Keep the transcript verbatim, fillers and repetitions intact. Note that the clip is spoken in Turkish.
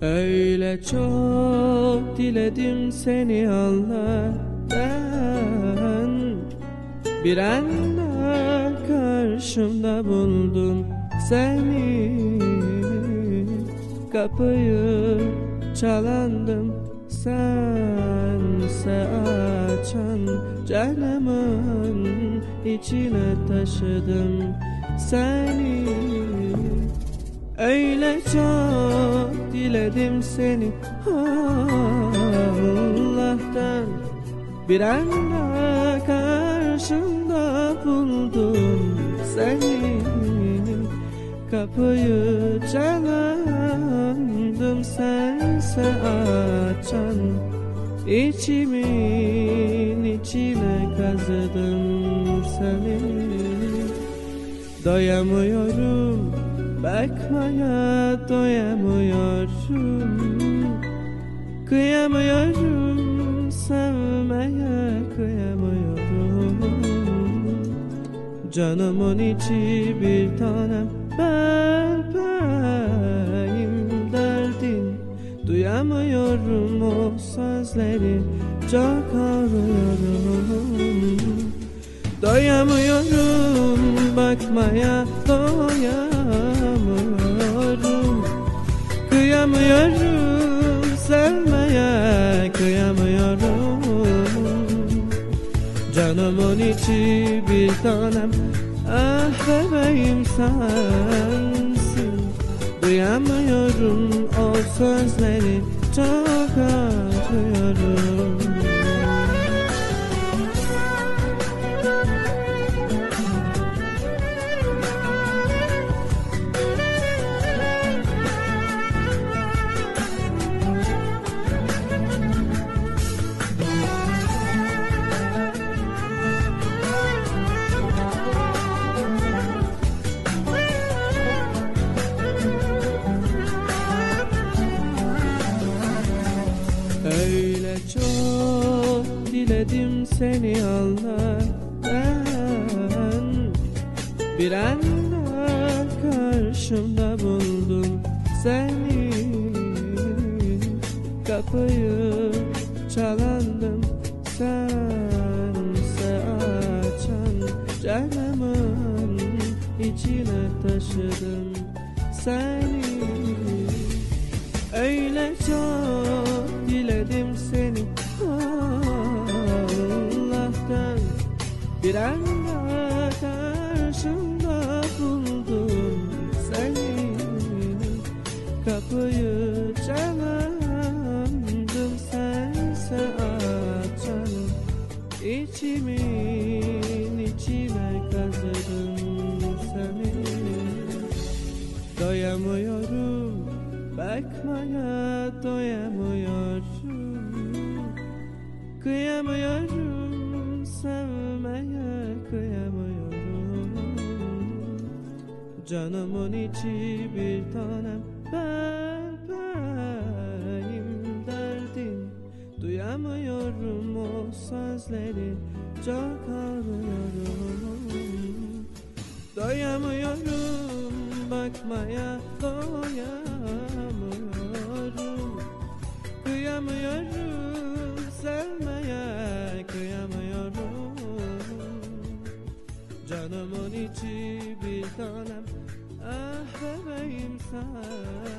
Öyle çok diledim seni Allah'tan, bir anda karşımda buldum seni. Kapıyı çalandım, sense açan, canımın içine taşıdım seni. Öyle çok diledim seni Allah'tan, bir anda karşımda buldum seni. Kapıyı çalandım, sense açan, İçimin içine kazıdım seni. Doyamıyorum, bakmaya doyamıyorum, kıyamıyorum, sevmeye kıyamıyorum. Canımın içi bir tanem, ben benim derdin. Duyamıyorum o sözleri, çok arıyorum. Doyamıyorum, bakmaya doyamıyorum, kıyamıyorum, sevmeye kıyamıyorum. Canımın içi bir tanem, ah bebeğim sensin. Duyamıyorum o sözleri, çok arıyorum. Öyle çok diledim seni Allah'tan, bir anda karşımda buldum seni. Kapıyı çalandım, sense açan, canımın içine taşıdım seni. Öyle çok diledim seni Allah'tan, bir anda karşımda buldum seni. Kapıyı çalandım, sense açan, İçimin içine kazıdım seni. Doyamıyorum, bakmaya doyamıyorum, kıyamıyorum, sevmeye kıyamıyorum. Canımın içi bir tanem, ben benim derdin. Duyamıyorum o sözleri, çok arıyorum. Doyamıyorum, bakmaya doyamıyorum, kıyamıyorum, sevmeye kıyamıyorum. Canımın içi bir tanem, ah bebeğim sen.